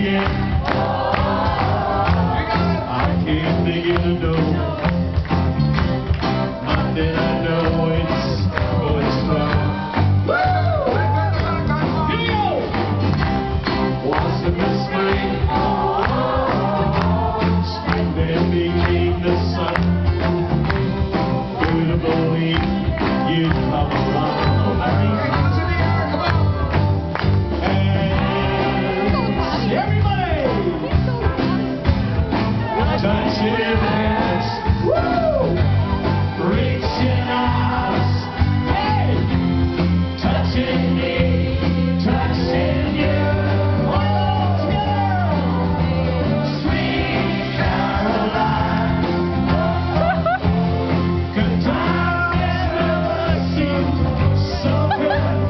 again. I can't begin to know. Not that I know it's fun. Here we go! Blossom the spring, then became the sun. Who'd have believed you'd come along? Touching hands, woo! Reaching out, hey! Touching me, touching you, all together. Sweet Caroline, good times never seemed so good.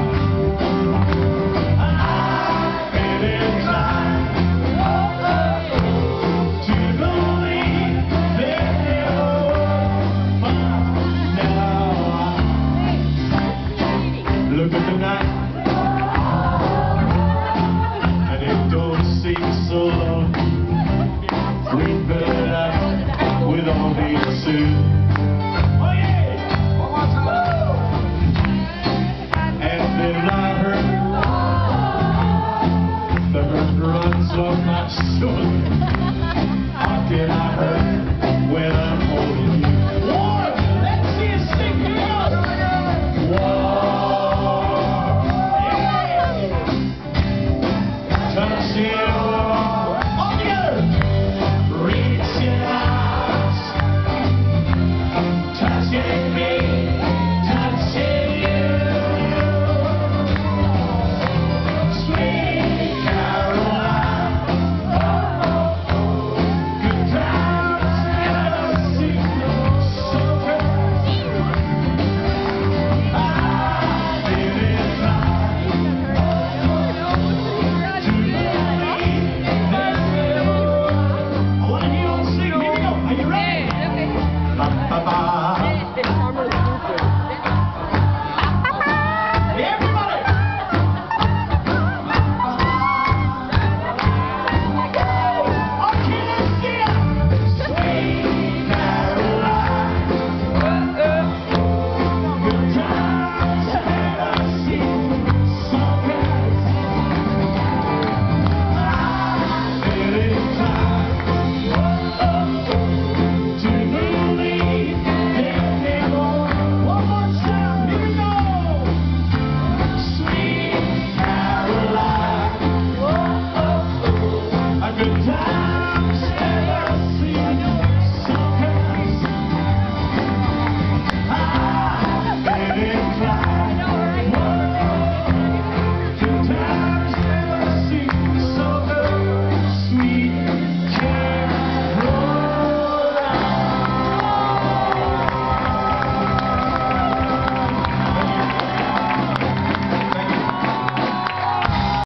I've been inclined look at the night, and it don't seem so long. We've been out with all these soon. Oh yeah! And then I heard the hurt runs off my shoulder. How can I hurt when I'm holding you?